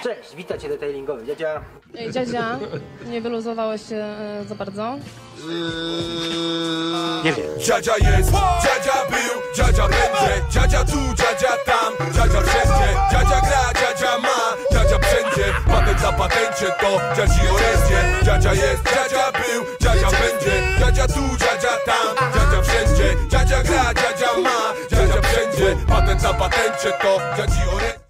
Cześć, witajcie detailingowy. Dziadzia. Ej, dziadzia, nie wyluzowałeś się za bardzo? Nie wiem. Dziadzia jest, dziadzia był, dziadzia będzie, dziadzia tu, dziadzia tam, dziadzia wszędzie, dziadzia gra, dziadzia ma, dziadzia wszędzie, patent na patencie to dziadzi orędzie. Dziadzia jest, dziadzia był, dziadzia będzie, dziadzia tu, dziadzia tam, dziadzia wszędzie, dziadzia gra, dziadzia ma, dziadzia wszędzie, patent na patencie to dziadzi orędzie.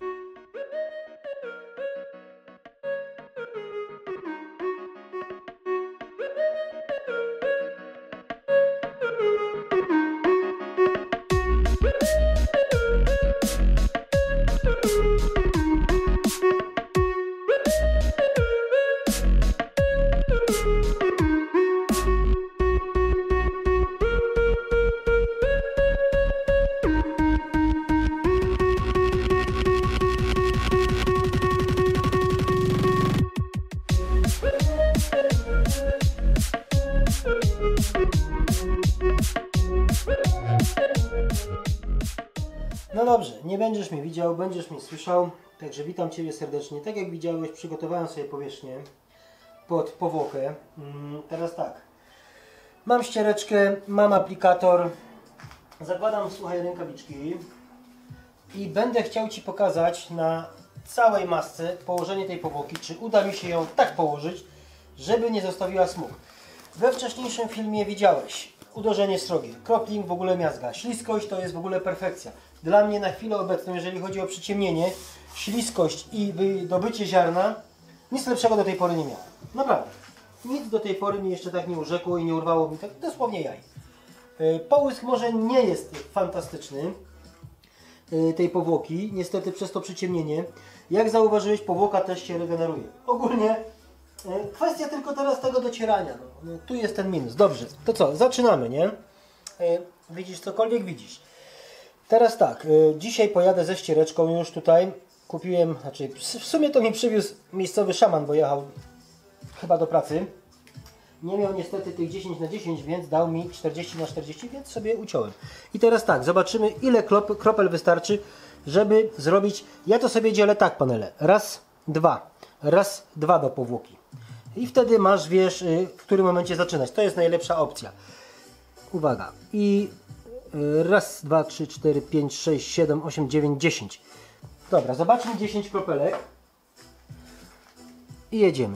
No dobrze, nie będziesz mnie widział, będziesz mnie słyszał. Także witam Ciebie serdecznie. Tak jak widziałeś, przygotowałem sobie powierzchnię pod powłokę. Teraz tak. Mam ściereczkę, mam aplikator. Zakładam, słuchaj, rękawiczki. I będę chciał Ci pokazać na całej masce położenie tej powłoki. Czy uda mi się ją tak położyć, żeby nie zostawiła smug. We wcześniejszym filmie widziałeś uderzenie srogie, cropping w ogóle miazga, śliskość to jest w ogóle perfekcja. Dla mnie na chwilę obecną, jeżeli chodzi o przyciemnienie, śliskość i wydobycie ziarna, nic lepszego do tej pory nie miałem. Naprawdę. Nic do tej pory mi jeszcze tak nie urzekło i nie urwało mi tak dosłownie jaj. Połysk może nie jest fantastyczny tej powłoki, niestety przez to przyciemnienie. Jak zauważyłeś, powłoka też się regeneruje. Ogólnie kwestia tylko teraz tego docierania. No, tu jest ten minus. Dobrze, to co? Zaczynamy, nie? Widzisz cokolwiek? Widzisz. Teraz tak, dzisiaj pojadę ze ściereczką już tutaj. Kupiłem, znaczy w sumie to mi przywiózł miejscowy szaman, bo jechał chyba do pracy. Nie miał niestety tych 10×10, więc dał mi 40×40, więc sobie uciąłem. I teraz tak, zobaczymy ile kropel wystarczy, żeby zrobić, ja to sobie dzielę tak panele, raz, dwa do powłoki. I wtedy masz, wiesz, w którym momencie zaczynać. To jest najlepsza opcja. Uwaga. I raz, 2, 3, 4, 5, 6, 7, 8, 9, 10. Dobra, zobaczmy 10 kropelek. I jedziemy.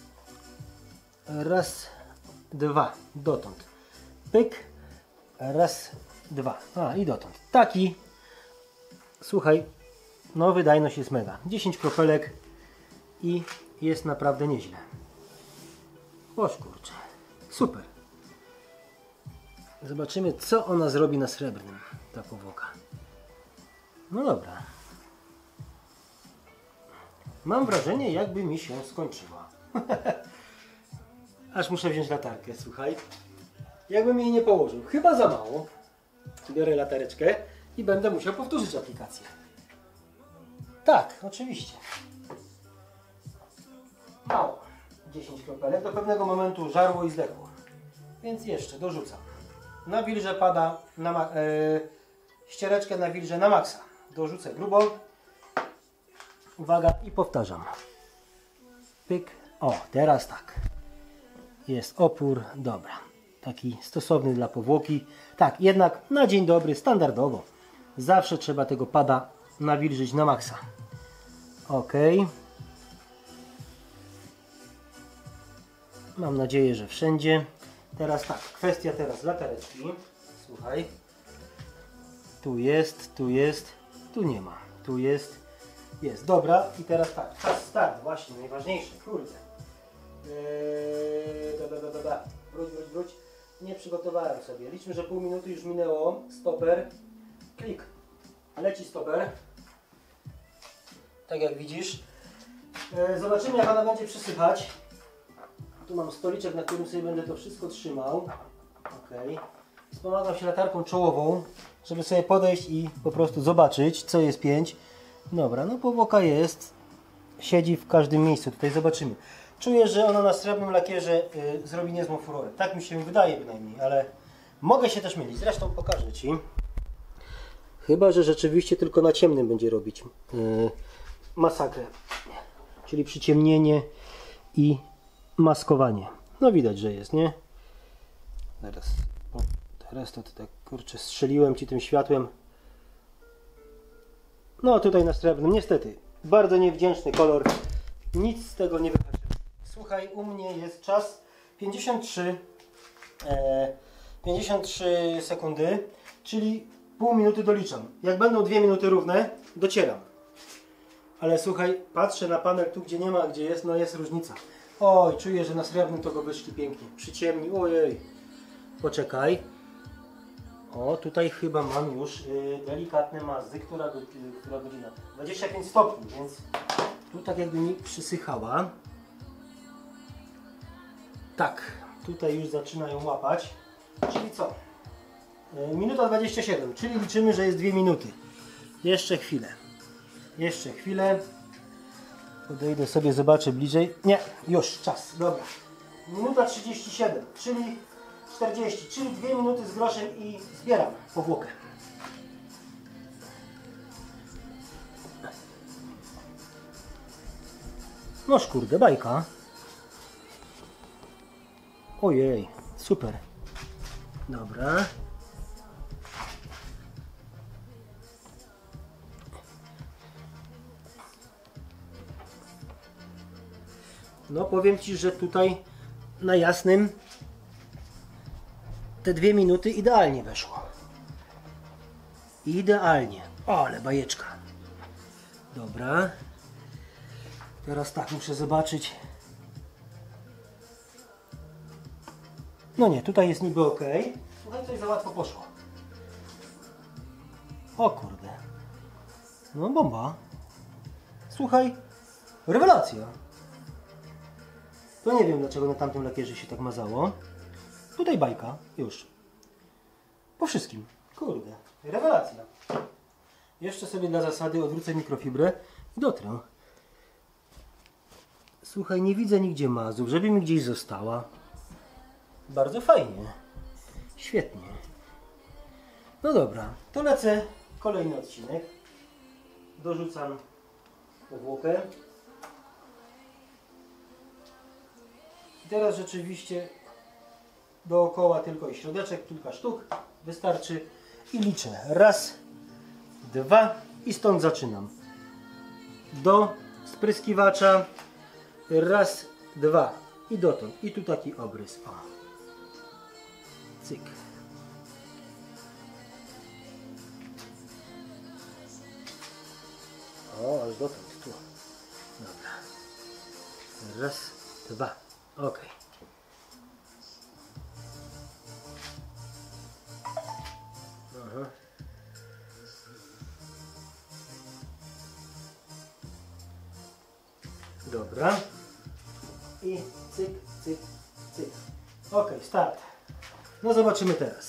Raz, dwa, dotąd. Pyk. Raz, dwa. A, i dotąd. Taki. Słuchaj, no wydajność jest mega. 10 kropelek i jest naprawdę nieźle. Oż kurczę. Super. Zobaczymy, co ona zrobi na srebrnym, ta powłoka. No dobra. Mam wrażenie, jakby mi się skończyła. Aż muszę wziąć latarkę, słuchaj. Jakbym jej nie położył. Chyba za mało. Biorę latareczkę i będę musiał powtórzyć aplikację. Tak, oczywiście. Mało. 10 kropelek. Do pewnego momentu żarło i zdechło. Więc jeszcze dorzucam. Nawilżę pada na ściereczkę nawilżę na maksa. Dorzucę grubo. Uwaga i powtarzam. Pyk. O, teraz tak. Jest opór. Dobra. Taki stosowny dla powłoki. Tak, jednak na dzień dobry, standardowo. Zawsze trzeba tego pada nawilżyć na maksa. Ok. Mam nadzieję, że wszędzie. Teraz tak, kwestia teraz latareczki. Słuchaj. Tu jest, tu nie ma. Tu jest, jest. Dobra, i teraz tak, czas start, właśnie, najważniejsze, kurde. Wróć. Nie przygotowałem sobie. Liczmy, że pół minuty już minęło. Stoper. Klik. Leci stoper. Tak jak widzisz. Zobaczymy, jak ona będzie przysypać. Tu mam stoliczek, na którym sobie będę to wszystko trzymał. Ok. Wspomagam się latarką czołową, żeby sobie podejść i po prostu zobaczyć, co jest pięć. Dobra, no powłoka jest. Siedzi w każdym miejscu. Tutaj zobaczymy. Czuję, że ona na srebrnym lakierze zrobi niezłą furorę. Tak mi się wydaje bynajmniej, ale mogę się też mylić. Zresztą pokażę Ci. Chyba że rzeczywiście tylko na ciemnym będzie robić masakrę. czyli przyciemnienie i maskowanie. No widać, że jest, nie? Teraz to tak, kurczę, strzeliłem Ci tym światłem. No tutaj na srebrnym, niestety, bardzo niewdzięczny kolor. Nic z tego nie wychodzi. Słuchaj, u mnie jest czas 53 sekundy, czyli pół minuty doliczam. Jak będą 2 minuty równe, docieram. Ale słuchaj, patrzę na panel tu, gdzie nie ma, gdzie jest, no jest różnica. Oj, czuję, że na srebrnym to go wyszli pięknie. Przyciemni, ojej. Poczekaj. O, tutaj chyba mam już delikatne mazdy, która godzina? 25 stopni, więc tu tak jakby mi przysychała. Tak, tutaj już zaczynają łapać. Czyli co? Minuta 27, czyli liczymy, że jest 2 minuty. Jeszcze chwilę. Jeszcze chwilę. Podejdę sobie, zobaczę bliżej. Nie, już czas, dobra. Minuta 37, czyli 40, czyli 2 minuty z groszem i zbieram powłokę. Noż kurde, bajka. Ojej, super. Dobra. No powiem Ci, że tutaj na jasnym te 2 minuty idealnie weszło. Idealnie. O, ale bajeczka. Dobra. Teraz tak, muszę zobaczyć. No nie, tutaj jest niby ok. Tutaj coś za łatwo poszło. O kurde. No bomba. Słuchaj, rewelacja. To nie wiem, dlaczego na tamtym lakierze się tak mazało. Tutaj bajka, już. Po wszystkim. Kurde, rewelacja. Jeszcze sobie dla zasady odwrócę mikrofibrę i dotrę. Słuchaj, nie widzę nigdzie mazów, żeby mi gdzieś została. Bardzo fajnie. Świetnie. No dobra, to lecę kolejny odcinek. Dorzucam powłokę. I teraz rzeczywiście dookoła tylko i środeczek, kilka sztuk wystarczy i liczę. Raz, dwa i stąd zaczynam. Do spryskiwacza. Raz, dwa i dotąd. I tu taki obrys. O. Cyk. O, aż dotąd. Tu. Dobra. Raz, dwa. Ok. Aha. Dobra. I cyk, cyk, cyk. Ok, start. No zobaczymy teraz.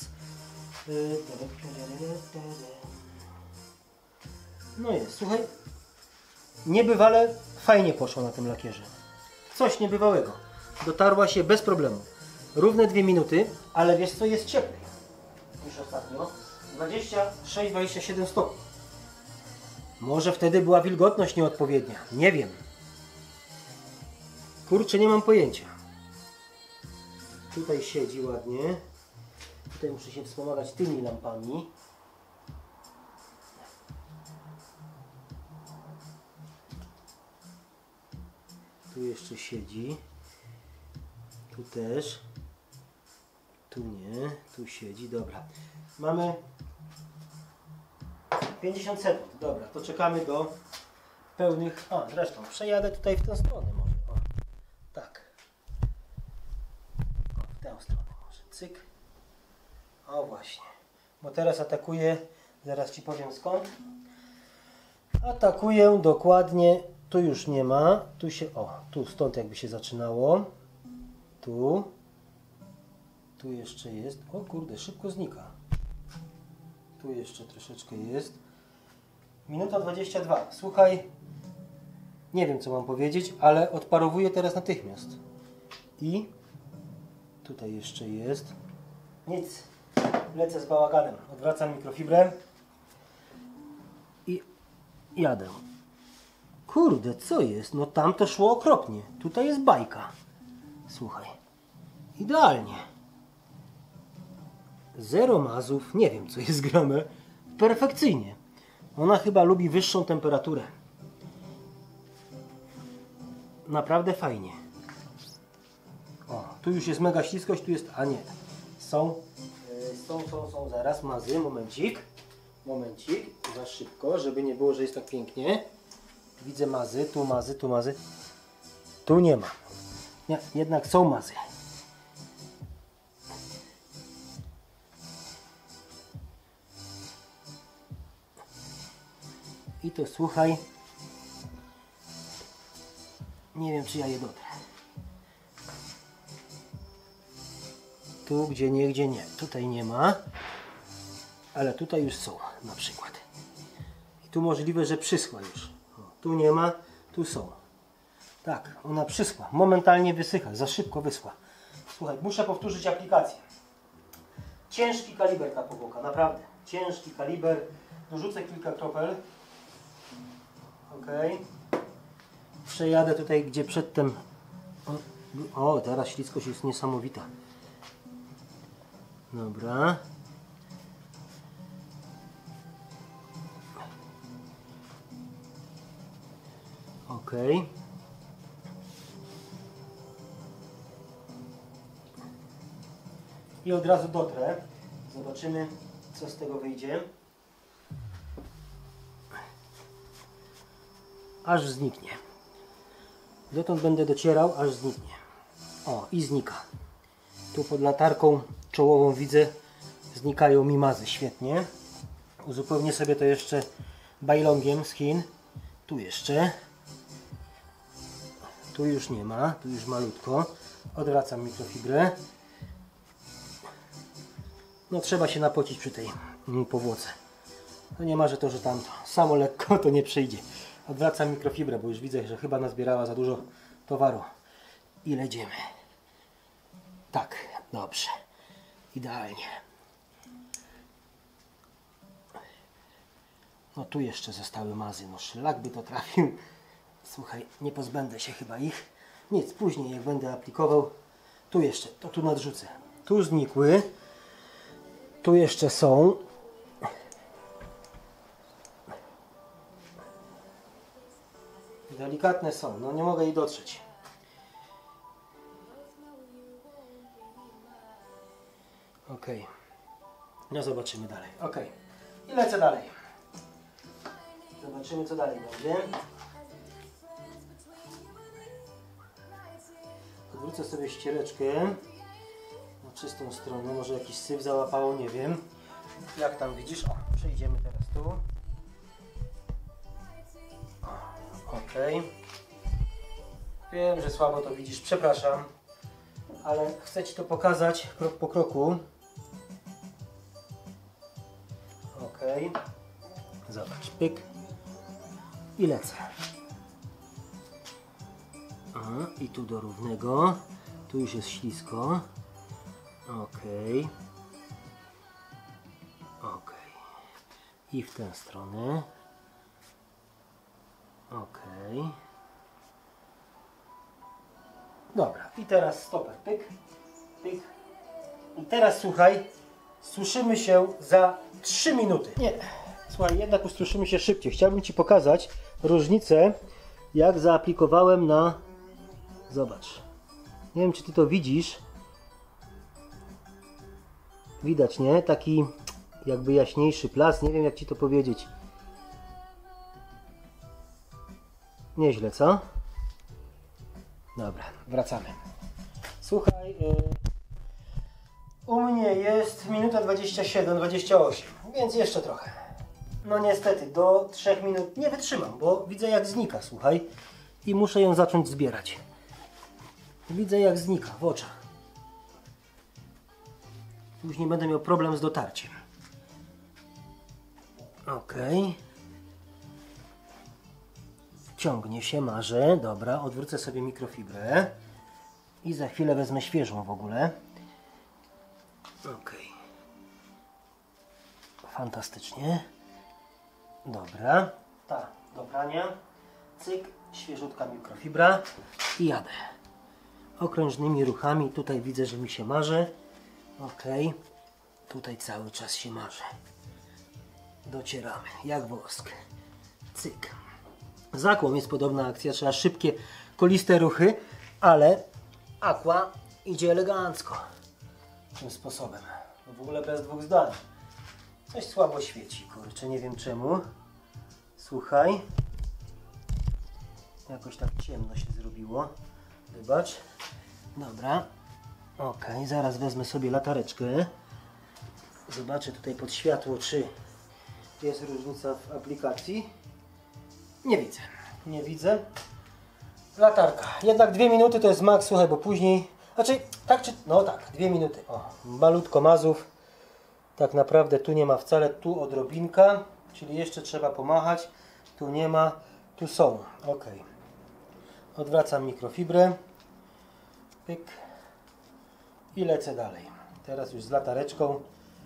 No jest, słuchaj. Niebywale fajnie poszło na tym lakierze. Coś niebywałego. Dotarła się bez problemu. Równe 2 minuty, ale wiesz co, jest cieplej niż ostatnio. 26-27 stopni. Może wtedy była wilgotność nieodpowiednia. Nie wiem. Kurczę, nie mam pojęcia. Tutaj siedzi ładnie. Tutaj muszę się wspomagać tymi lampami. Tu jeszcze siedzi. Tu też. Tu nie. Tu siedzi. Dobra. Mamy 50 sekund. Dobra, to czekamy do pełnych... A, zresztą przejadę tutaj w tę stronę może. O, tak. O, w tę stronę może. Cyk. O właśnie. Bo teraz atakuję, zaraz Ci powiem skąd. Atakuję dokładnie, tu już nie ma. Tu się, o, tu stąd jakby się zaczynało. Tu. Tu jeszcze jest. O kurde, szybko znika. Tu jeszcze troszeczkę jest. Minuta 22. Słuchaj, nie wiem co mam powiedzieć, ale odparowuję teraz natychmiast. I tutaj jeszcze jest. Nic. Lecę z bałaganem. Odwracam mikrofibrę i jadę. Kurde, co jest? No tam to szło okropnie. Tutaj jest bajka. Słuchaj. Idealnie. Zero mazów. Nie wiem, co jest grane. Perfekcyjnie. Ona chyba lubi wyższą temperaturę. Naprawdę fajnie. O, tu już jest mega śliskość, tu jest... A nie. Są. Zaraz mazy. Momencik. Za szybko, żeby nie było, że jest tak pięknie. Widzę mazy. Tu mazy, tu mazy. Tu nie ma. Nie, jednak są mazy. I to słuchaj. Nie wiem, czy ja je dotrę. Tu, gdzie nie. Tutaj nie ma. Ale tutaj już są, na przykład. I tu możliwe, że przyschła już. O, tu nie ma, tu są. Tak, ona przyschła. Momentalnie wysycha. Za szybko wyschła. Słuchaj, muszę powtórzyć aplikację. Ciężki kaliber ta powłoka, naprawdę. Ciężki kaliber. Dorzucę kilka kropel. Ok. Przejadę tutaj, gdzie przedtem... O, teraz śliskość jest niesamowita. Dobra. Ok. I od razu dotrę. Zobaczymy, co z tego wyjdzie. Aż zniknie. Dotąd będę docierał, aż zniknie. O, i znika. Tu pod latarką czołową widzę, znikają mi mazy. Świetnie. Uzupełnię sobie to jeszcze bajlongiem z Chin. Tu jeszcze. Tu już nie ma, tu już malutko. Odwracam mikrofibrę. No trzeba się napocić przy tej powłoce. No nie ma, że to, że tamto. Samo lekko to nie przyjdzie. Odwracam mikrofibrę, bo już widzę, że chyba nazbierała za dużo towaru. I ledziemy. Tak, dobrze. Idealnie. No tu jeszcze zostały mazy. No szlak by to trafił. Słuchaj, nie pozbędę się chyba ich. Nic, później jak będę aplikował. Tu jeszcze, to tu nadrzucę. Tu znikły. Tu jeszcze są. Delikatne są, no nie mogę jej dotrzeć. Ok. No zobaczymy dalej. Ok. I lecę dalej. Zobaczymy, co dalej będzie. Odwrócę sobie ściereczkę na czystą stronę. Może jakiś syf załapało, nie wiem. Jak tam widzisz? O, przejdziemy teraz tu. Ok. Wiem, że słabo to widzisz, przepraszam. Ale chcę Ci to pokazać krok po kroku. Ok. Zobacz, pyk. I lecę. Aha, i tu do równego. Tu już jest ślisko. Ok. Ok. I w tę stronę. Ok. Dobra. I teraz stoper. Pyk. Pyk. I teraz słuchaj. Suszymy się za 3 minuty. Nie. Słuchaj, jednak ustruszymy się szybciej. Chciałbym Ci pokazać różnicę, jak zaaplikowałem na... Zobacz. Nie wiem, czy Ty to widzisz. Widać, nie? Taki jakby jaśniejszy plas. Nie wiem, jak Ci to powiedzieć. Nieźle, co? Dobra, wracamy. Słuchaj, u mnie jest minuta 27, 28, więc jeszcze trochę. No niestety, do 3 minut nie wytrzymam, bo widzę, jak znika, słuchaj. I muszę ją zacząć zbierać. Widzę, jak znika w oczach. Później będę miał problem z dotarciem. Ok. Ciągnie się, marzę. Dobra, odwrócę sobie mikrofibrę. I za chwilę wezmę świeżą w ogóle. Ok. Fantastycznie. Dobra. Ta do prania. cyk, świeżutka mikrofibra i jadę. Okrężnymi ruchami, tutaj widzę, że mi się marzy. Ok, tutaj cały czas się marzy. Docieramy, jak wosk. Cyk. Z Aquą jest podobna akcja, trzeba szybkie, koliste ruchy, ale Aqua idzie elegancko. Tym sposobem. W ogóle bez dwóch zdań. Coś słabo świeci, kurczę, nie wiem czemu. Słuchaj. Jakoś tak ciemno się zrobiło. Wybacz. Dobra. Ok, zaraz wezmę sobie latareczkę. Zobaczę tutaj pod światło, czy jest różnica w aplikacji. Nie widzę. Nie widzę. Latarka. Jednak 2 minuty to jest maks, słuchaj, bo później... Znaczy, tak czy... No tak, 2 minuty. O, malutko mazów. Tak naprawdę tu nie ma wcale, tu odrobinka. Czyli jeszcze trzeba pomachać. Tu nie ma, tu są. Ok. Odwracam mikrofibrę. Pyk. I lecę dalej. Teraz już z latareczką.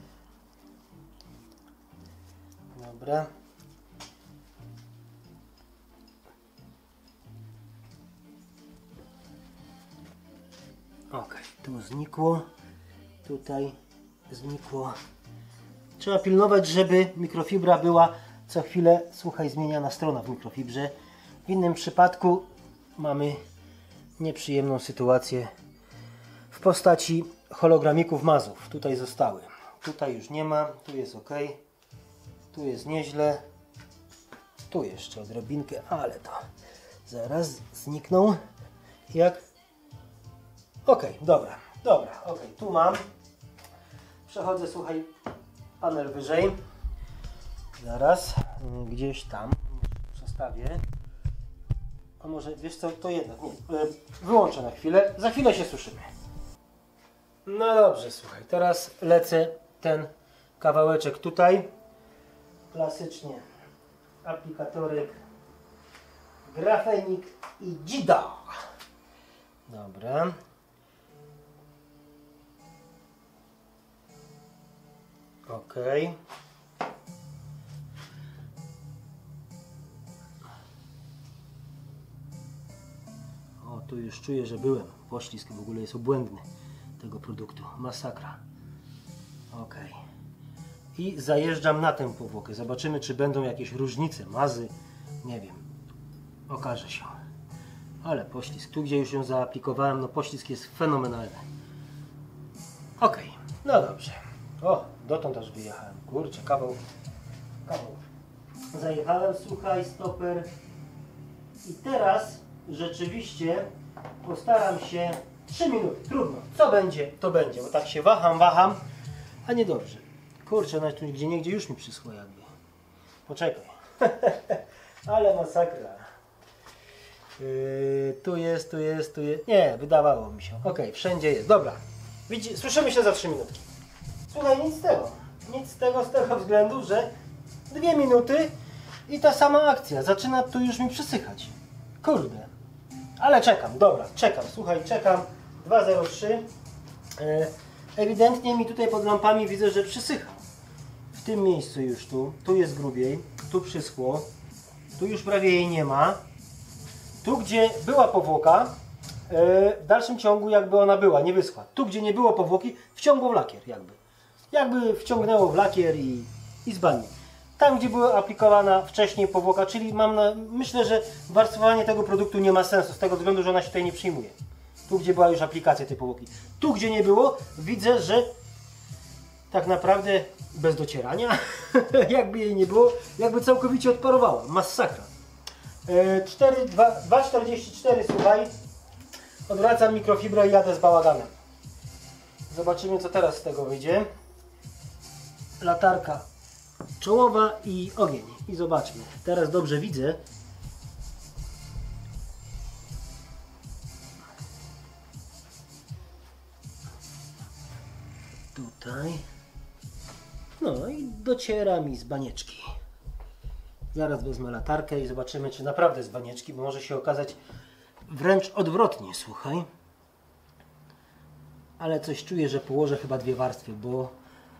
Dobra. Ok, tu znikło. Tutaj znikło. Trzeba pilnować, żeby mikrofibra była co chwilę, słuchaj, zmieniana strona w mikrofibrze. W innym przypadku mamy nieprzyjemną sytuację w postaci hologramików mazów. Tutaj zostały. Tutaj już nie ma. Tu jest ok. Tu jest nieźle. Tu jeszcze odrobinkę, ale to zaraz znikną. Jak? Ok, dobra. Dobra, ok. Tu mam. Przechodzę, słuchaj, panel wyżej. Zaraz. Gdzieś tam. Przestawię. A może, wiesz co, to jednak nie. Wyłączę na chwilę. Za chwilę się słyszymy. No dobrze, słuchaj. Teraz lecę ten kawałeczek tutaj. Klasycznie aplikatorek Grafenik i Dzida. Dobra. Ok. O, tu już czuję, że byłem. Poślizg w ogóle jest obłędny tego produktu. Masakra. Ok. I zajeżdżam na tę powłokę. Zobaczymy, czy będą jakieś różnice, mazy. Nie wiem. Okaże się. Ale poślizg. Tu, gdzie już ją zaaplikowałem, no poślizg jest fenomenalny. Ok. No dobrze. O, dotąd aż wyjechałem. Kurczę, kawał. Zajechałem, słuchaj, stoper. I teraz rzeczywiście postaram się 3 minuty. Trudno. Co będzie, to będzie. Bo tak się waham, a nie dobrze. Kurczę, nawet tu gdzieniegdzie już mi przyschło jakby. Poczekaj. Ale masakra. Tu jest. Nie, wydawało mi się. Ok, wszędzie jest. Dobra. Słyszymy się za 3 minutki. Słuchaj, nic z tego. Nic z tego względu, że 2 minuty i ta sama akcja. Zaczyna tu już mi przysychać. Kurde. Ale czekam, dobra, czekam. Słuchaj, czekam. 2:03. Ewidentnie mi tutaj pod lampami widzę, że przysycha. W tym miejscu już tu jest grubiej, tu przyschło, tu już prawie jej nie ma. Tu, gdzie była powłoka, w dalszym ciągu jakby ona była, nie wyschła. Tu, gdzie nie było powłoki, wciągło w lakier jakby. Jakby wciągnęło w lakier i zbani. Tam, gdzie była aplikowana wcześniej powłoka, czyli myślę, że warstwowanie tego produktu nie ma sensu, z tego względu, że ona się tutaj nie przyjmuje. Tu, gdzie była już aplikacja tej powłoki. Tu, gdzie nie było, widzę, że tak naprawdę bez docierania, jakby jej nie było, jakby całkowicie odparowała. Masakra. 2:44, słuchaj. Odwracam mikrofibrę i jadę z bałaganem. Zobaczymy, co teraz z tego wyjdzie. Latarka czołowa i ogień. I zobaczmy. Teraz dobrze widzę. Tutaj. No i dociera mi z banieczki. Zaraz wezmę latarkę i zobaczymy, czy naprawdę z banieczki, bo może się okazać wręcz odwrotnie, słuchaj. Ale coś czuję, że położę chyba 2 warstwy, bo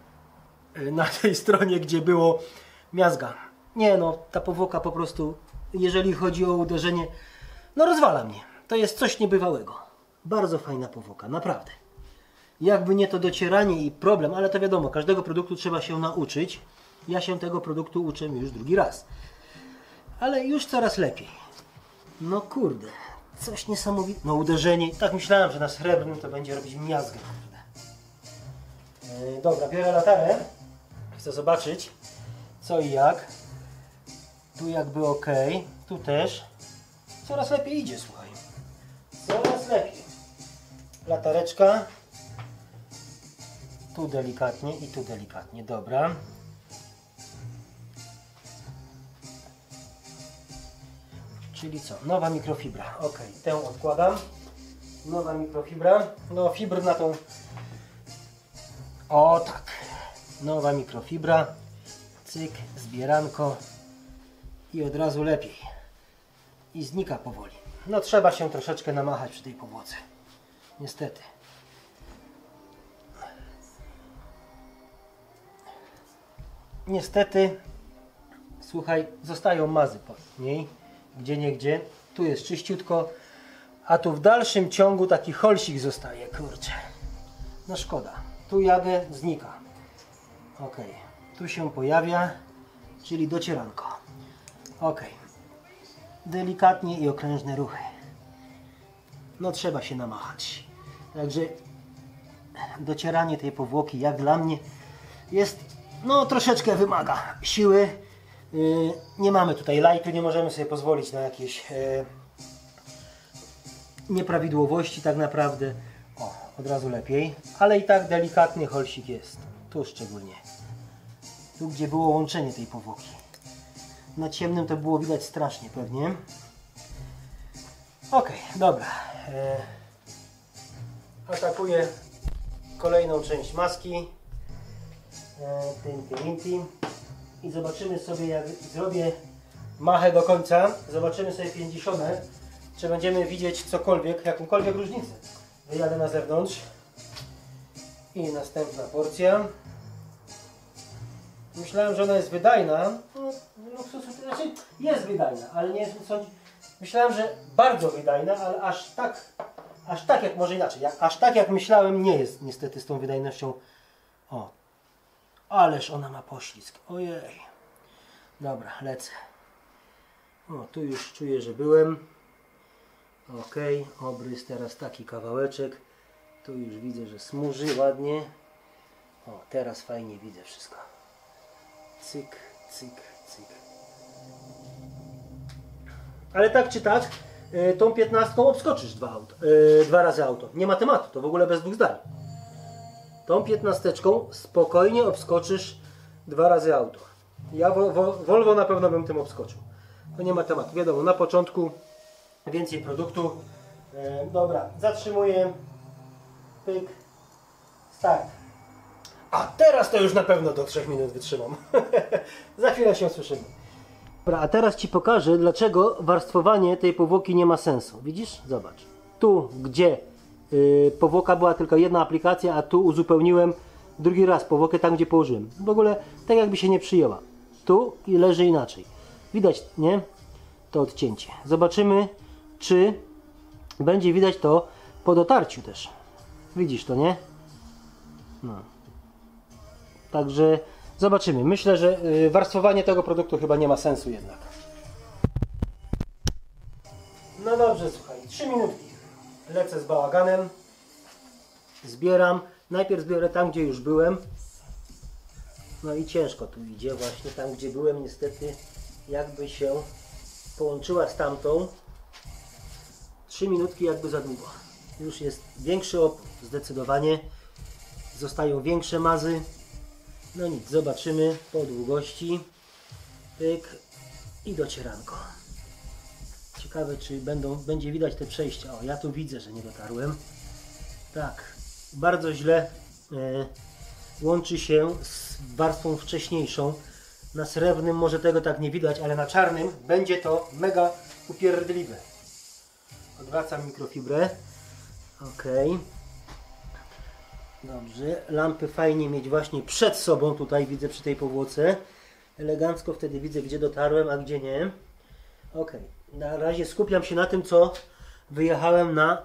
na tej stronie, gdzie było miazga. Nie no, ta powłoka po prostu jeżeli chodzi o uderzenie, no rozwala mnie. To jest coś niebywałego. Bardzo fajna powłoka, naprawdę. Jakby nie to docieranie i problem, ale to wiadomo, każdego produktu trzeba się nauczyć. Ja się tego produktu uczę już drugi raz. Ale już coraz lepiej. No kurde, coś niesamowitego. No uderzenie, tak myślałem, że na srebrnym to będzie robić miazgę. Dobra, biorę latarę. Chcę zobaczyć co i jak. Tu jakby ok, tu też. Coraz lepiej idzie, słuchaj. Coraz lepiej. Latareczka. Tu delikatnie i tu delikatnie. Dobra. Czyli co? Nowa mikrofibra. Ok, tę odkładam. Nowa mikrofibra. No fibr na tą... O tak. Nowa mikrofibra. Cyk, zbieranko. I od razu lepiej. I znika powoli. No trzeba się troszeczkę namachać przy tej powłoce. Niestety. Niestety, słuchaj, zostają mazy po niej. Gdzie niegdzie. Tu jest czyściutko. A tu w dalszym ciągu taki holsik zostaje. Kurczę. No szkoda. Tu jadę, znika. Ok. Tu się pojawia. Czyli docieranko. Ok. Delikatnie i okrężne ruchy. No trzeba się namachać. Także docieranie tej powłoki jak dla mnie jest, no troszeczkę wymaga siły. Nie mamy tutaj lajky, nie możemy sobie pozwolić na jakieś nieprawidłowości tak naprawdę. O, od razu lepiej. Ale i tak delikatny holsik jest. Tu szczególnie. Tu gdzie było łączenie tej powłoki. Na ciemnym to było widać strasznie pewnie. Ok, dobra. Atakuję kolejną część maski. I zobaczymy sobie, jak zrobię machę do końca. Zobaczymy sobie 50, czy będziemy widzieć cokolwiek, jakąkolwiek różnicę. Wyjadę na zewnątrz. I następna porcja. Myślałem, że ona jest wydajna. No, znaczy jest wydajna, ale nie jest, myślałem, że bardzo wydajna, ale aż tak jak może inaczej. Aż tak jak myślałem, nie jest niestety z tą wydajnością. O, ależ ona ma poślizg. Ojej. Dobra, lecę. O, tu już czuję, że byłem. Ok, obrys teraz taki kawałeczek. Tu już widzę, że smuży ładnie. O, teraz fajnie widzę wszystko. Cyk, cyk, cyk. Ale tak czy tak, tą 15 obskoczysz dwa razy auto. Nie ma tematu, to w ogóle bez dwóch zdań. Tą 15 spokojnie obskoczysz 2 razy auto. Ja Volvo na pewno bym tym obskoczył. To nie ma tematu. Wiadomo, na początku więcej produktu. Dobra, zatrzymuję. Pyk. Start. A teraz to już na pewno do 3 minut wytrzymam. Za chwilę się słyszymy. Dobra, a teraz Ci pokażę, dlaczego warstwowanie tej powłoki nie ma sensu. Widzisz? Zobacz. Tu, gdzie powłoka była tylko jedna aplikacja, a tu uzupełniłem drugi raz powłokę tam, gdzie położyłem. W ogóle tak jakby się nie przyjęła. Tu i leży inaczej. Widać, nie? To odcięcie. Zobaczymy, czy będzie widać to po dotarciu też. Widzisz to, nie? No. Także zobaczymy. Myślę, że warstwowanie tego produktu chyba nie ma sensu jednak. No dobrze, słuchaj. 3 minutki. Lecę z bałaganem. Zbieram. Najpierw zbiorę tam, gdzie już byłem. No i ciężko tu idzie. Właśnie tam, gdzie byłem, niestety jakby się połączyła z tamtą. 3 minutki jakby za długo. Już jest większy opór. Zdecydowanie. Zostają większe mazy. No nic, zobaczymy po długości. Pyk i docieranko. Ciekawe, czy będzie widać te przejścia. O, ja tu widzę, że nie dotarłem. Tak, bardzo źle łączy się z warstwą wcześniejszą. Na srebrnym może tego tak nie widać, ale na czarnym będzie to mega upierdliwe. Odwracam mikrofibrę. Ok. Dobrze, lampy fajnie mieć właśnie przed sobą, tutaj widzę przy tej powłoce. Elegancko wtedy widzę, gdzie dotarłem, a gdzie nie. Ok, na razie skupiam się na tym, co wyjechałem na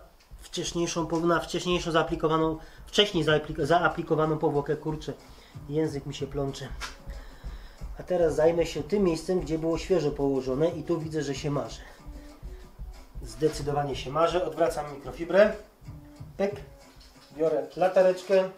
wcześniej zaaplikowaną powłokę. Kurczę, język mi się plącze. A teraz zajmę się tym miejscem, gdzie było świeżo położone i tu widzę, że się marzy. Zdecydowanie się marzy. Odwracam mikrofibrę. Pyk. Biorę latareczkę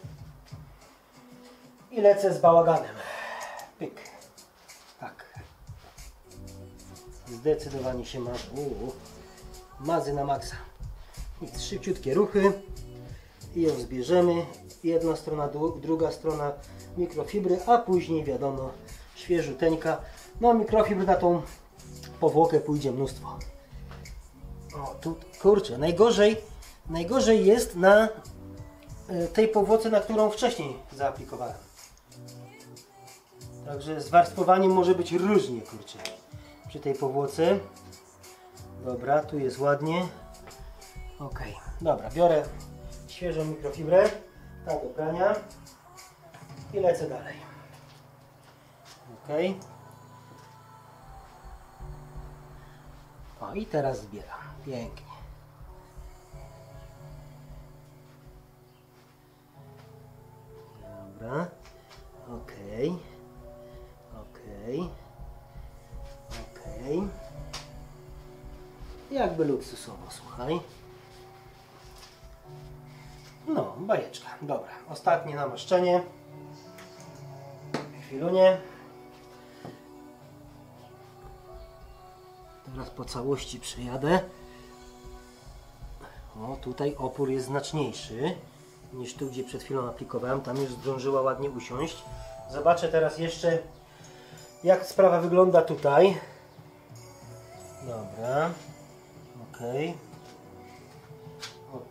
i lecę z bałaganem. Pyk. Tak. Zdecydowanie się marzy. Mazy na maksa. Nic, szybciutkie ruchy i ją zbierzemy. Jedna strona, druga strona mikrofibry, a później wiadomo, świeżuteńka. No mikrofibry na tą powłokę pójdzie mnóstwo. O, tu kurczę, najgorzej jest na tej powłoce, na którą wcześniej zaaplikowałem. Także z warstwowaniem może być różnie, kurczę, przy tej powłoce. Dobra, tu jest ładnie. Ok, dobra, biorę świeżą mikrofibrę, tak do prania i lecę dalej. Ok. O, i teraz zbieram. Pięknie. Dobra. Ok. Ok. Ok. Jakby luksusowo, słuchaj. No, bajeczka. Dobra, ostatnie namaszczenie. Chwilunie. Teraz po całości przejadę. O, tutaj opór jest znaczniejszy niż tu, gdzie przed chwilą aplikowałem. Tam już zdążyła ładnie usiąść. Zobaczę teraz jeszcze, jak sprawa wygląda tutaj. Dobra. Ok. Ok.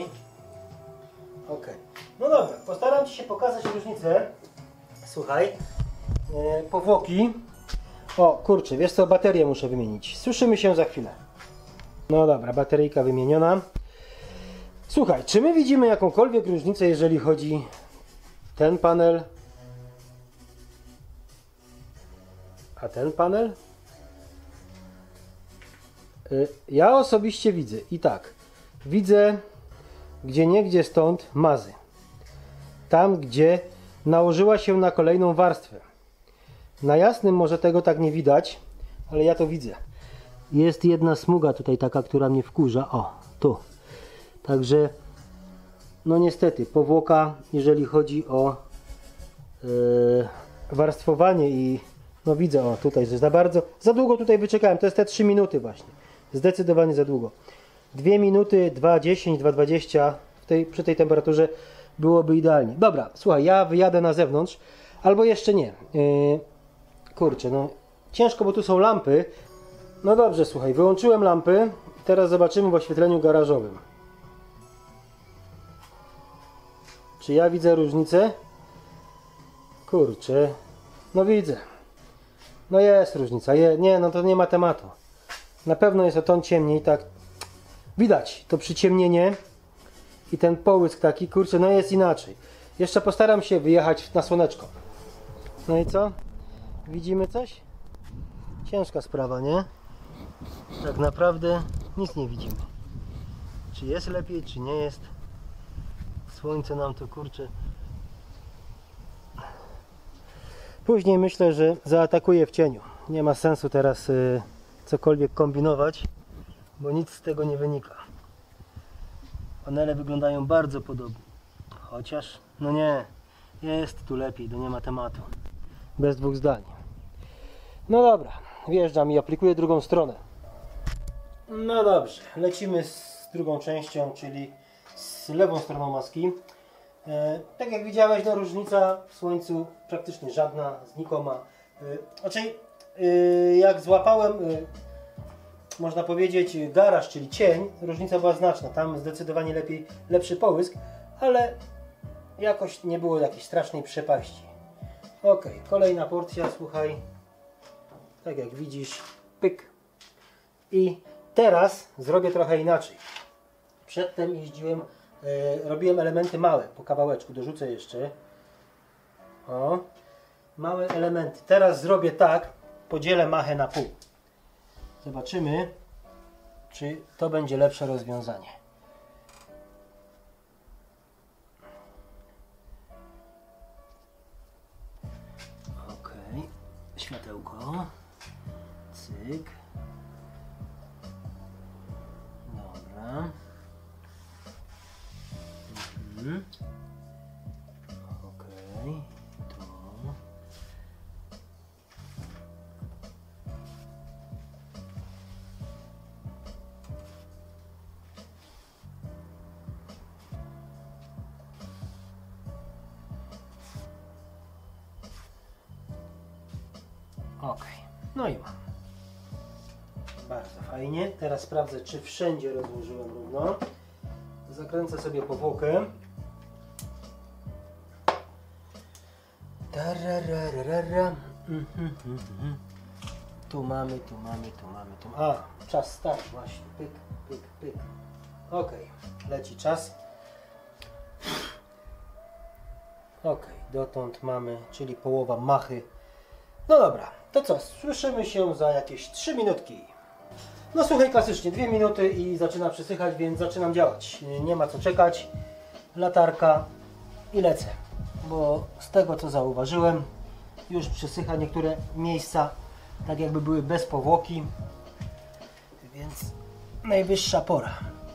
Ok. No dobra, postaram Ci się pokazać różnicę. Słuchaj, powłoki. O kurczę, wiesz co, baterię muszę wymienić. Słyszymy się za chwilę. No dobra, bateryjka wymieniona. Słuchaj, czy my widzimy jakąkolwiek różnicę, jeżeli chodzi ten panel, a ten panel? Ja osobiście widzę i tak, widzę gdzieniegdzie stąd mazy. Tam, gdzie nałożyła się na kolejną warstwę. Na jasnym może tego tak nie widać, ale ja to widzę. Jest jedna smuga tutaj taka, która mnie wkurza. O, tu. Także, no niestety, powłoka, jeżeli chodzi o warstwowanie i no widzę, o tutaj, że za długo tutaj wyczekałem. To jest te 3 minuty właśnie. Zdecydowanie za długo. 2 minuty, 2:10, 2:20 przy tej temperaturze byłoby idealnie. Dobra, słuchaj, ja wyjadę na zewnątrz, albo jeszcze nie. Kurczę, no ciężko, bo tu są lampy. No dobrze, słuchaj, wyłączyłem lampy. Teraz zobaczymy w oświetleniu garażowym. Czy ja widzę różnicę? Kurczę, no widzę. No jest różnica. Nie, no to nie ma tematu. Na pewno jest o ton ciemniej, tak. Widać to przyciemnienie i ten połysk taki, kurczę, no jest inaczej. Jeszcze postaram się wyjechać na słoneczko. No i co? Widzimy coś? Ciężka sprawa, nie? Tak naprawdę nic nie widzimy. Czy jest lepiej, czy nie jest. Słońce nam to, kurczę. Później myślę, że zaatakuję w cieniu. Nie ma sensu teraz cokolwiek kombinować, bo nic z tego nie wynika. Panele wyglądają bardzo podobnie. Chociaż, no nie, jest tu lepiej, to nie ma tematu. Bez dwóch zdań. No dobra, wjeżdżam i aplikuję drugą stronę. No dobrze, lecimy z drugą częścią, czyli z lewą stroną maski. Tak jak widziałeś, no różnica w słońcu praktycznie żadna, znikoma. Raczej jak złapałem, można powiedzieć, garaż, czyli cień, różnica była znaczna. Tam zdecydowanie lepszy połysk, ale jakoś nie było jakiejś strasznej przepaści. Ok, kolejna porcja, słuchaj. Tak jak widzisz, pyk. I teraz zrobię trochę inaczej. Przedtem jeździłem, robiłem elementy małe, po kawałeczku, dorzucę jeszcze. O, małe elementy. Teraz zrobię tak, podzielę machę na pół. Zobaczymy, czy to będzie lepsze rozwiązanie. Ok, światełko. Cyk. Dobra. Ok, to. Ok, no i mam. Bardzo fajnie. Teraz sprawdzę, czy wszędzie rozłożyłem równo. Zakręcę sobie powłokę. Tu mamy. A, czas start właśnie. Pyk, pyk, pyk. Ok, leci czas. Ok, dotąd mamy, czyli połowa machy. No dobra, to co? Słyszymy się za jakieś 3 minutki. No słuchaj, klasycznie 2 minuty i zaczyna przysychać, więc zaczynam działać. Nie ma co czekać. Latarka i lecę. Bo z tego co zauważyłem, już przysycha niektóre miejsca, tak jakby były bez powłoki. Więc najwyższa pora.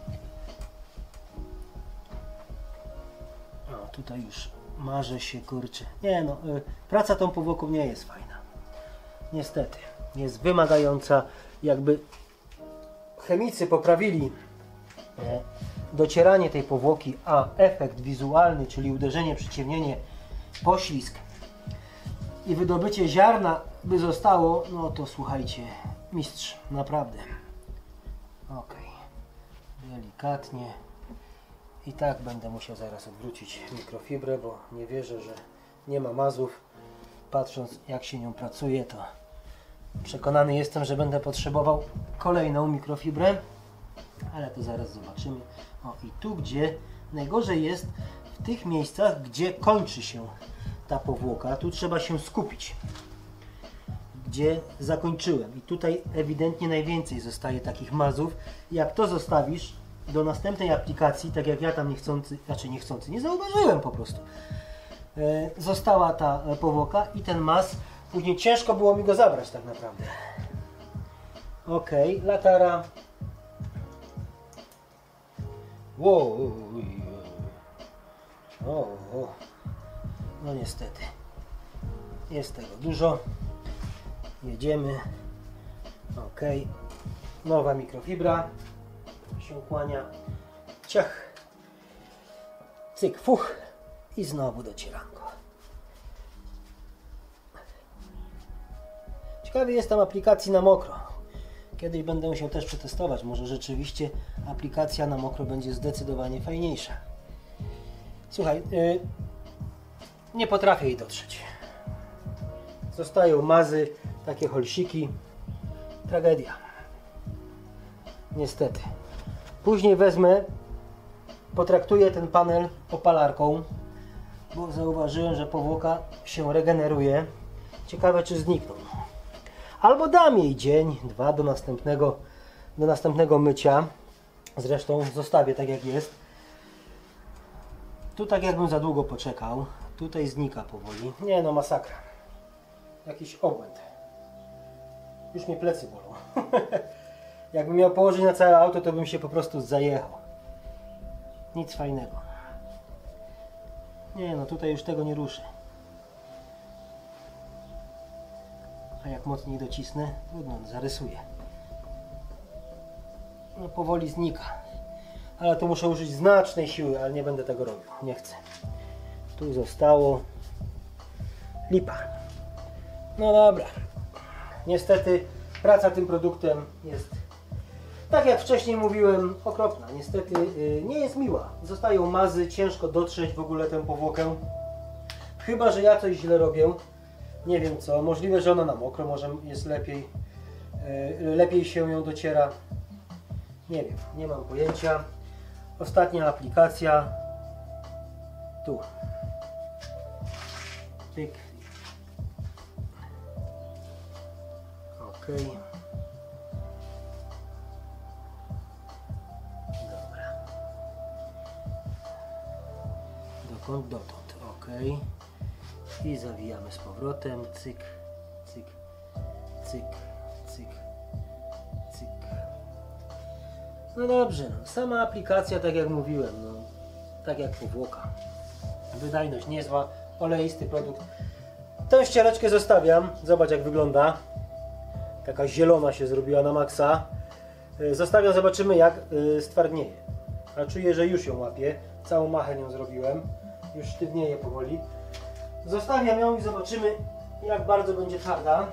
O, tutaj już marzę się, kurczę. Nie no, praca tą powłoką nie jest fajna. Niestety, jest wymagająca. Jakby chemicy poprawili docieranie tej powłoki, a efekt wizualny, czyli uderzenie, przyciemnienie, poślizg i wydobycie ziarna by zostało, no to słuchajcie, mistrz, naprawdę. Ok, delikatnie. I tak będę musiał zaraz odwrócić mikrofibrę, bo nie wierzę, że nie ma mazów. Patrząc jak się nią pracuje, to przekonany jestem, że będę potrzebował kolejną mikrofibrę, ale to zaraz zobaczymy. O, i tu, gdzie najgorzej jest, w tych miejscach, gdzie kończy się ta powłoka, tu trzeba się skupić, gdzie zakończyłem. I tutaj ewidentnie najwięcej zostaje takich mazów. Jak to zostawisz do następnej aplikacji, tak jak ja tam nie zauważyłem po prostu. Została ta powłoka i ten maz. Później ciężko było mi go zabrać tak naprawdę. Ok, latara. Wow. No niestety. Jest tego dużo. Jedziemy. Ok. Nowa mikrofibra się kłania. Ciach. Cyk, fuch. I znowu docieranko. Ciekawy jestem aplikacji na mokro. Kiedyś będę musiał też przetestować. Może rzeczywiście aplikacja na mokro będzie zdecydowanie fajniejsza. Słuchaj, nie potrafię jej dotrzeć. Zostają mazy, takie holsiki. Tragedia. Niestety. Później wezmę, potraktuję ten panel opalarką, bo zauważyłem, że powłoka się regeneruje. Ciekawe, czy znikną. Albo dam jej dzień, 2 do następnego mycia. Zresztą zostawię tak jak jest. Tu tak jakbym za długo poczekał. Tutaj znika powoli. Nie no, masakra. Jakiś obłęd. Już mnie plecy bolą. Jakbym miał położyć na całe auto, to bym się po prostu zajechał. Nic fajnego. Nie no, tutaj już tego nie ruszę. A jak mocniej docisnę, trudno, zarysuję. No powoli znika. Ale tu muszę użyć znacznej siły, ale nie będę tego robił. Nie chcę. Tu zostało. Lipa. No dobra. Niestety praca tym produktem jest, tak jak wcześniej mówiłem, okropna. Niestety nie jest miła. Zostają mazy, ciężko dotrzeć w ogóle tę powłokę. Chyba że ja coś źle robię. Nie wiem co. Możliwe, że ona na mokro może jest lepiej. Lepiej się ją dociera. Nie wiem. Nie mam pojęcia. Ostatnia aplikacja. Tu. Pyk. Ok. dokąd? Dotąd, ok. I zawijamy z powrotem, cyk, cyk, cyk, cyk, cyk. No dobrze, no. Sama aplikacja, tak jak mówiłem, no, tak jak powłoka. Wydajność niezła, oleisty produkt. Tę ściereczkę zostawiam, zobacz jak wygląda. Taka zielona się zrobiła na maksa. Zostawiam, zobaczymy jak stwardnieje. A czuję, że już ją łapię. Całą machę nią zrobiłem. Już sztywnieje powoli. Zostawiam ją i zobaczymy jak bardzo będzie twarda.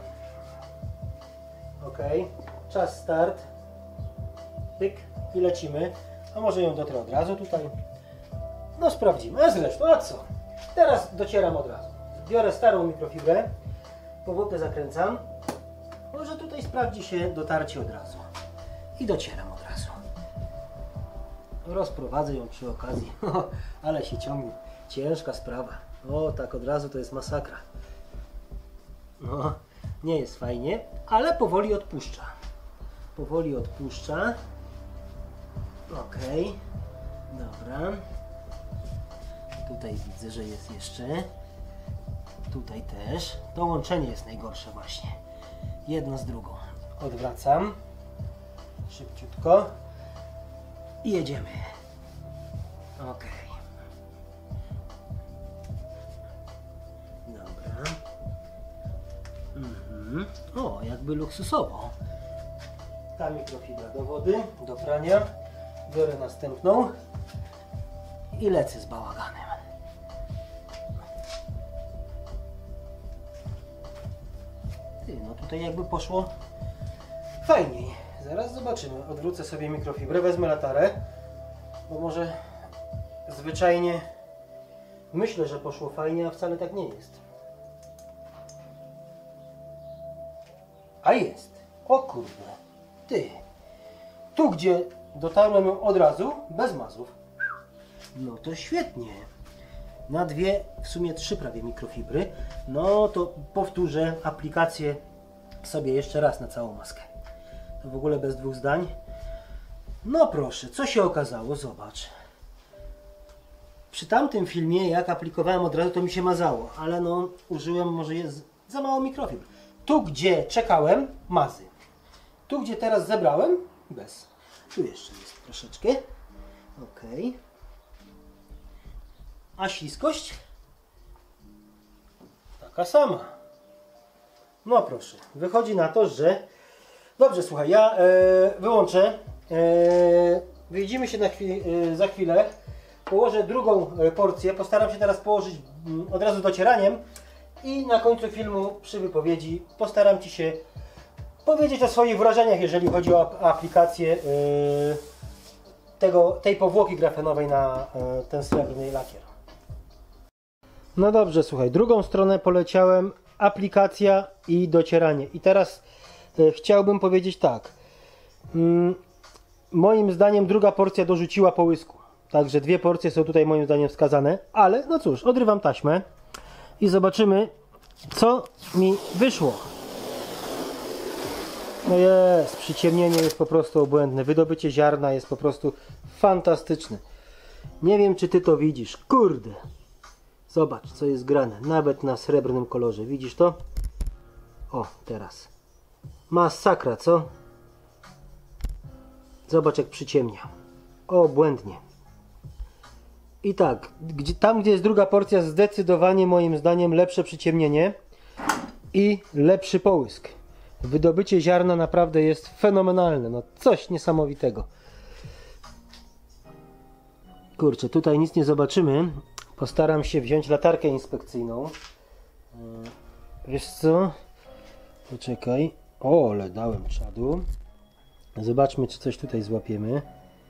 Ok. Czas start. Pyk i lecimy. A może ją dotrę od razu tutaj? No sprawdzimy. A zresztą, a co? Teraz docieram od razu. Biorę starą mikrofibrę. Powłokę zakręcam. Może tutaj sprawdzi się dotarcie od razu. I docieram od razu. Rozprowadzę ją przy okazji. Ale się ciągnie. Ciężka sprawa. O, tak od razu to jest masakra. No, nie jest fajnie, ale powoli odpuszcza. Powoli odpuszcza. Ok. Dobra. Tutaj widzę, że jest jeszcze. Tutaj też. To łączenie jest najgorsze właśnie. Jedno z drugą. Odwracam. Szybciutko. I jedziemy. Ok. Dobra. O, jakby luksusowo. Ta mikrofibra do wody, do prania. Biorę następną. I lecę z bałaganem. No tutaj jakby poszło fajniej. Zaraz zobaczymy. Odwrócę sobie mikrofibrę, wezmę latarę, bo może zwyczajnie myślę, że poszło fajnie, a wcale tak nie jest. A jest. O kurde. Ty. Tu gdzie dotarłem ją od razu, bez mazów. No to świetnie. Na dwie, w sumie trzy prawie mikrofibry. No to powtórzę aplikację sobie jeszcze raz na całą maskę. To w ogóle bez dwóch zdań. No proszę, co się okazało? Zobacz. Przy tamtym filmie, jak aplikowałem od razu, to mi się mazało, ale no użyłem, może jest za mało mikrofibr. Tu gdzie czekałem, mazy. Tu gdzie teraz zebrałem, bez. Tu jeszcze jest troszeczkę. Ok. A śliskość? Taka sama. No proszę, wychodzi na to, że... Dobrze, słuchaj, ja wyłączę. Widzimy się za chwilę. Położę drugą porcję. Postaram się teraz położyć od razu docieraniem. I na końcu filmu przy wypowiedzi postaram Ci się powiedzieć o swoich wrażeniach, jeżeli chodzi o aplikację tej powłoki grafenowej na ten srebrny lakier. No dobrze, słuchaj, drugą stronę poleciałem, aplikacja i docieranie. I teraz chciałbym powiedzieć tak. Moim zdaniem druga porcja dorzuciła połysku. Także dwie porcje są tutaj moim zdaniem wskazane. Ale no cóż, odrywam taśmę i zobaczymy, co mi wyszło. No jest, przyciemnienie jest po prostu obłędne. Wydobycie ziarna jest po prostu fantastyczne. Nie wiem, czy Ty to widzisz. Kurde. Zobacz, co jest grane. Nawet na srebrnym kolorze. Widzisz to? O, teraz. Masakra, co? Zobacz, jak przyciemnia. O, błędnie. I tak, tam gdzie jest druga porcja, zdecydowanie moim zdaniem lepsze przyciemnienie i lepszy połysk. Wydobycie ziarna naprawdę jest fenomenalne. No coś niesamowitego. Kurczę, tutaj nic nie zobaczymy. Postaram się wziąć latarkę inspekcyjną. Wiesz co? Poczekaj. O, ale dałem czadu. Zobaczmy, czy coś tutaj złapiemy.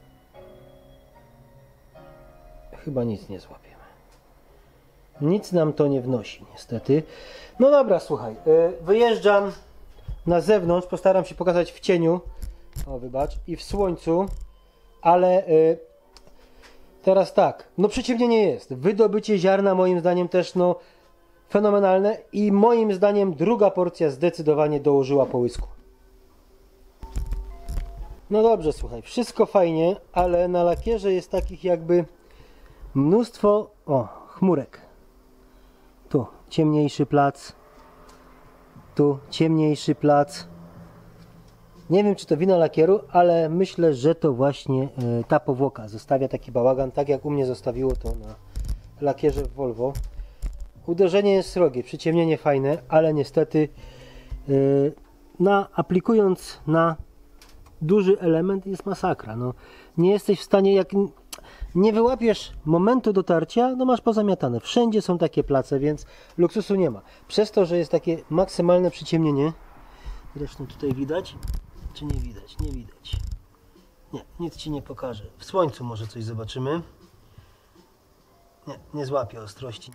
Chyba nic nie złapiemy. Nic nam to nie wnosi, niestety. No dobra, słuchaj. Wyjeżdżam na zewnątrz. Postaram się pokazać w cieniu. O, wybacz. I w słońcu. Ale teraz tak. No przyciemnienie jest. Wydobycie ziarna moim zdaniem też no fenomenalne. I moim zdaniem druga porcja zdecydowanie dołożyła połysku. No dobrze, słuchaj. Wszystko fajnie, ale na lakierze jest takich jakby mnóstwo chmurek. Tu ciemniejszy plac. Tu ciemniejszy plac. Nie wiem, czy to wina lakieru, ale myślę, że to właśnie ta powłoka zostawia taki bałagan, tak jak u mnie zostawiło to na lakierze w Volvo. Uderzenie jest srogie, przyciemnienie fajne, ale niestety aplikując na duży element jest masakra. No, nie jesteś w stanie, jak nie wyłapiesz momentu dotarcia, no masz pozamiatane. Wszędzie są takie place, więc luksusu nie ma. Przez to, że jest takie maksymalne przyciemnienie, zresztą tutaj widać, czy nie widać? Nie widać. Nie, nic Ci nie pokażę. W słońcu może coś zobaczymy. Nie, nie złapię ostrości.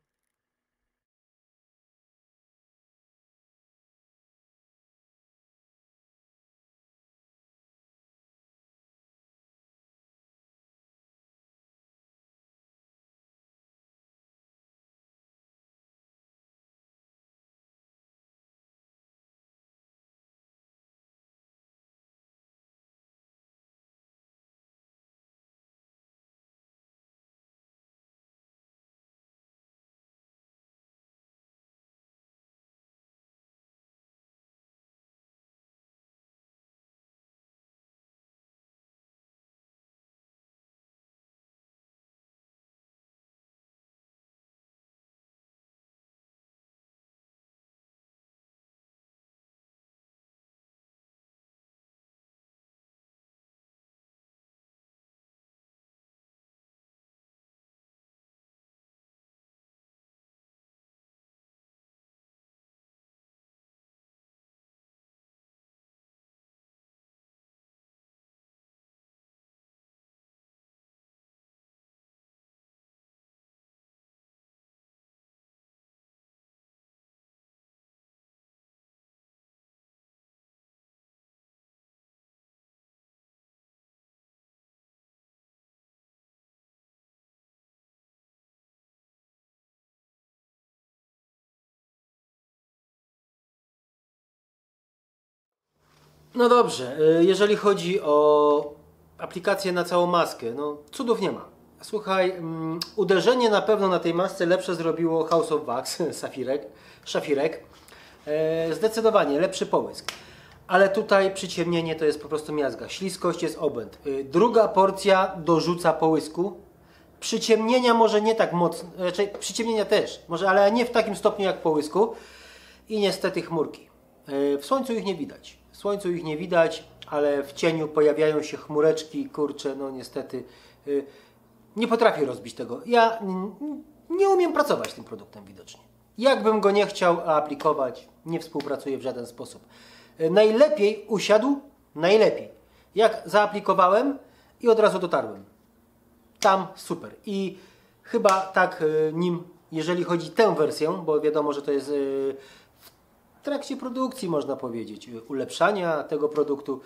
No dobrze, jeżeli chodzi o aplikację na całą maskę, no cudów nie ma. Słuchaj, uderzenie na pewno na tej masce lepsze zrobiło House of Wax, szafirek. Zdecydowanie lepszy połysk. Ale tutaj przyciemnienie to jest po prostu miazga. Śliskość jest obłęd. Druga porcja dorzuca połysku. Przyciemnienia może nie tak mocno, raczej przyciemnienia też, może, ale nie w takim stopniu jak połysku. I niestety chmurki. W słońcu ich nie widać. W słońcu ich nie widać, ale w cieniu pojawiają się chmureczki. Kurczę, no niestety nie potrafię rozbić tego. Ja nie umiem pracować tym produktem widocznie. Jakbym go nie chciał aplikować, nie współpracuję w żaden sposób. Najlepiej usiadł, jak zaaplikowałem i od razu dotarłem. Tam super. I chyba tak nim, jeżeli chodzi tę wersję, bo wiadomo, że to jest w trakcie produkcji, można powiedzieć, ulepszania tego produktu,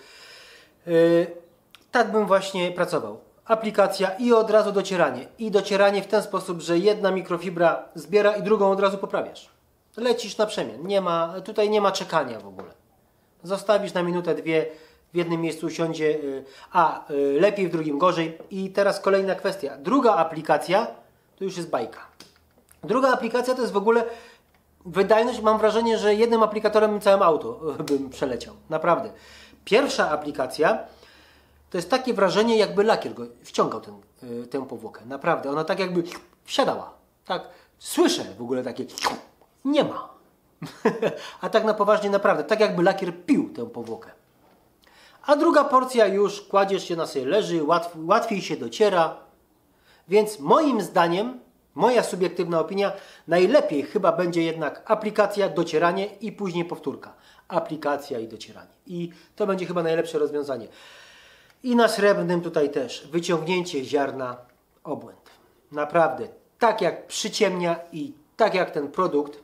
tak bym właśnie pracował. Aplikacja i od razu docieranie. I docieranie w ten sposób, że jedna mikrofibra zbiera i drugą od razu poprawiasz. Lecisz na przemian. Tutaj nie ma czekania w ogóle. Zostawisz na minutę, dwie, w jednym miejscu usiądzie, lepiej, w drugim gorzej. I teraz kolejna kwestia. Druga aplikacja to już jest bajka. Druga aplikacja to jest w ogóle wydajność. Mam wrażenie, że jednym aplikatorem całym auto bym przeleciał. Naprawdę. Pierwsza aplikacja to jest takie wrażenie, jakby lakier go wciągał tę powłokę. Naprawdę. Ona tak jakby wsiadała. Tak. Słyszę w ogóle takie. Nie ma. A tak na poważnie naprawdę. Tak jakby lakier pił tę powłokę. A druga porcja już kładziesz się na sobie leży, łatwiej się dociera. Więc moim zdaniem, moja subiektywna opinia, najlepiej chyba będzie jednak aplikacja, docieranie i później powtórka. Aplikacja i docieranie. I to będzie chyba najlepsze rozwiązanie. I na srebrnym tutaj też. Wyciągnięcie ziarna, obłęd. Naprawdę. Tak jak przyciemnia i tak jak ten produkt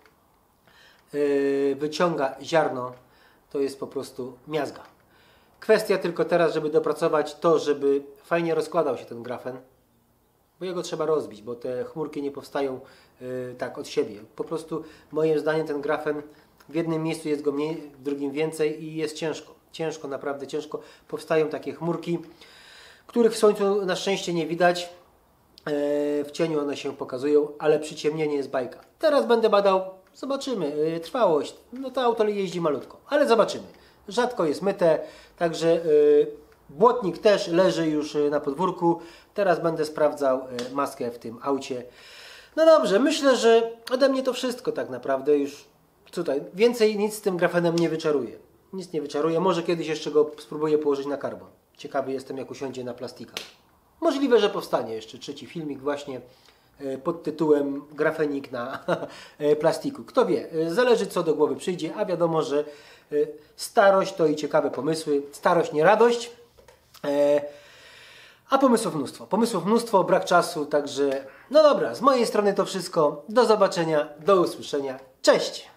wyciąga ziarno, to jest po prostu miazga. Kwestia tylko teraz, żeby dopracować to, żeby fajnie rozkładał się ten grafen, bo jego trzeba rozbić, bo te chmurki nie powstają tak od siebie. Po prostu moim zdaniem ten grafen w jednym miejscu jest go mniej, w drugim więcej i jest ciężko. Ciężko, naprawdę ciężko. Powstają takie chmurki, których w słońcu na szczęście nie widać, W cieniu one się pokazują, ale przyciemnienie jest bajka. Teraz będę badał, zobaczymy, trwałość. No to auto jeździ malutko, ale zobaczymy. Rzadko jest myte, także błotnik też leży już na podwórku. Teraz będę sprawdzał maskę w tym aucie. No dobrze, myślę, że ode mnie to wszystko tak naprawdę już tutaj. Więcej nic z tym grafenem nie wyczaruję. Nic nie wyczaruję. Może kiedyś jeszcze go spróbuję położyć na karbon. Ciekawy jestem, jak usiądzie na plastika. Możliwe, że powstanie jeszcze trzeci filmik właśnie pod tytułem Grafenik na plastiku. Kto wie, zależy co do głowy przyjdzie, a wiadomo, że starość to i ciekawe pomysły. Starość nie radość, a pomysłów mnóstwo. Pomysłów mnóstwo, brak czasu, także no dobra, z mojej strony to wszystko. Do zobaczenia, do usłyszenia. Cześć!